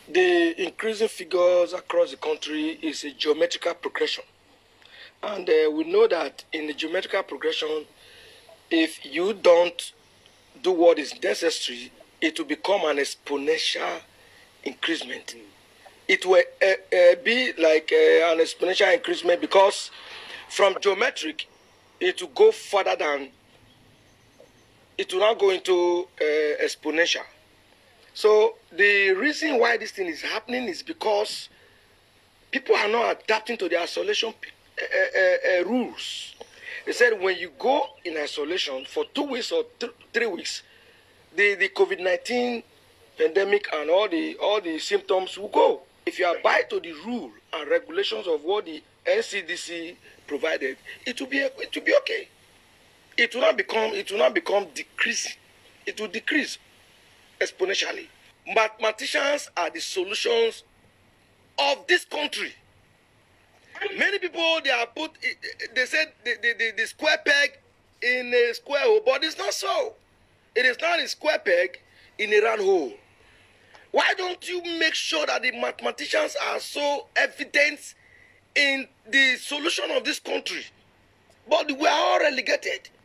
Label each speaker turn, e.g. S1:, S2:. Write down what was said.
S1: The increasing figures across the country is a geometrical progression. And we know that in the geometrical progression, if you don't do what is necessary, it will become an exponential increasement. It will be like an exponential increasement, because from geometric, it will go further than, it will not go into exponential. So the reason why this thing is happening is because people are not adapting to the isolation rules. They said when you go in isolation for 2 weeks or 3 weeks, the COVID-19 pandemic and all the symptoms will go. If you abide to the rule and regulations of what the NCDC provided, it will be okay. It will not become decreasing. It will decrease exponentially. Mathematicians are the solutions of this country. Many people, they said the square peg in a square hole, but it's not so. It is not a square peg in a round hole. Why don't you make sure that the mathematicians are so evident in the solution of this country? But we are all relegated.